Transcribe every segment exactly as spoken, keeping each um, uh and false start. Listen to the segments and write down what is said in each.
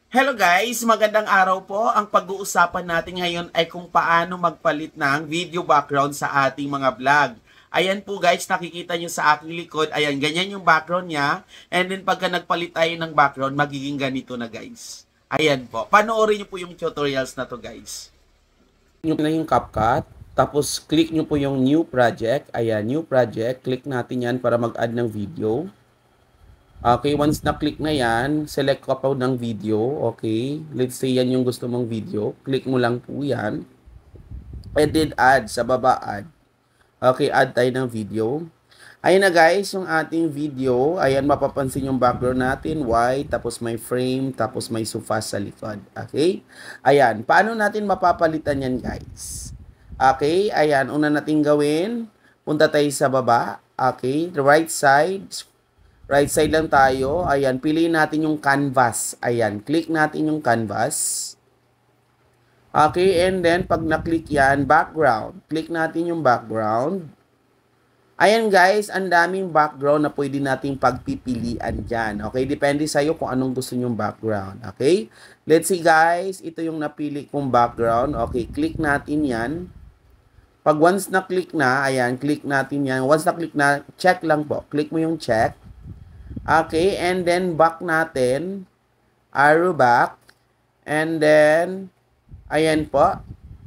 Hello guys, magandang araw po. Ang pag-uusapan natin ngayon ay kung paano magpalit ng video background sa ating mga vlog. Ayan po guys, nakikita nyo sa aking likod. Ayan, ganyan yung background niya. And then pagka nagpalit tayo ng background, magiging ganito na guys. Ayan po. Panoorin nyo po yung tutorials na to guys. Nyo na yung CapCut. Tapos click nyo po yung new project. Ayan, new project. Click natin yan para mag-add ng video. Okay, once na-click na yan, select ka po ng video. Okay, let's say yan yung gusto mong video. Click mo lang po yan. And then add, sa baba add. Okay, add tayo ng video. Ayan na guys, yung ating video. Ayan, mapapansin yung background natin. White, tapos may frame, tapos may sofa sa likod. Okay, ayan. Paano natin mapapalitan yan guys? Okay, ayan. Una natin gawin. Punta tayo sa baba. Okay, the right side. Right side lang tayo. Ayan, piliin natin yung canvas. Ayan, click natin yung canvas. Okay, and then pag na-click yan, background. Click natin yung background. Ayan guys, ang daming background na pwede nating pagpipilian dyan. Okay, depende sa'yo kung anong gusto nyong background. Okay, let's see guys, ito yung napili kong background. Okay, click natin yan. Pag once na-click na, ayan, click natin yan. Once na-click na, check lang po. Click mo yung check. Okay, and then back natin, arrow back, and then, ayan po.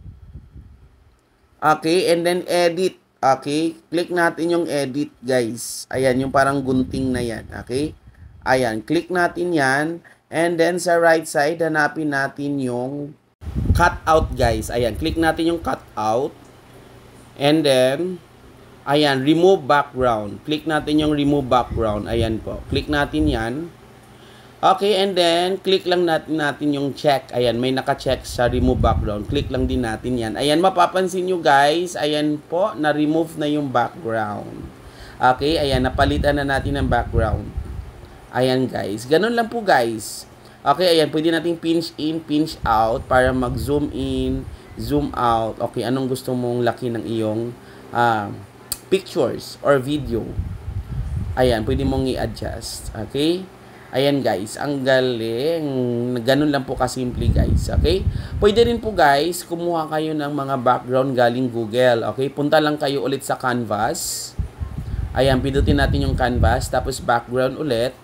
Okay, and then edit. Okay, click natin yung edit guys. Ayan, yung parang gunting na yan. Okay, ayan, click natin yan, and then sa right side, hanapin natin yung cut out guys. Ayan, click natin yung cut out, and then, ayan, remove background. Click natin yung remove background. Ayan po. Click natin yan. Okay, and then, click lang natin natin yung check. Ayan, may naka-check sa remove background. Click lang din natin yan. Ayan, mapapansin nyo guys. Ayan po, na-remove na yung background. Okay, ayan, napalitan na natin ang background. Ayan guys. Ganun lang po guys. Okay, ayan, pwede natin pinch in, pinch out para mag-zoom in, zoom out. Okay, anong gusto mong laki ng iyong ah, uh, pictures or video. Ayan, pwede mong i-adjust. Okay? Ayan guys, ang galing. Ganun lang po kasimple guys. Okay? Pwede rin po guys, kumuha kayo ng mga background galing Google. Okay? Punta lang kayo ulit sa canvas. Ayan, pindutin natin yung canvas. Tapos background ulit.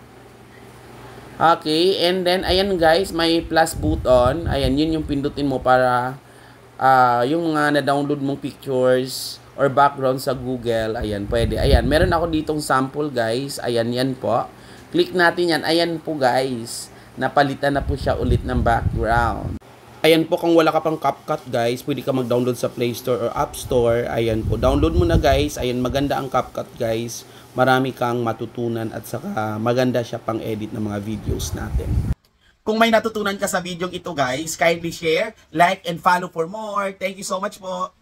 Okay? And then, ayan guys, may plus button. Ayan, yun yung pindutin mo para uh, yung mga na-download mong pictures or background sa Google, ayan, pwede. Ayan, meron ako ditong sample, guys. Ayan, yan po. Click natin yan. Ayan po, guys. Napalitan na po siya ulit ng background. Ayan po, kung wala ka pang CapCut, guys, pwede ka mag-download sa Play Store or App Store. Ayan po, download mo na, guys. Ayan, maganda ang CapCut, guys. Marami kang matutunan at saka maganda siya pang edit ng mga videos natin. Kung may natutunan ka sa video ito, guys, kindly share, like, and follow for more. Thank you so much po.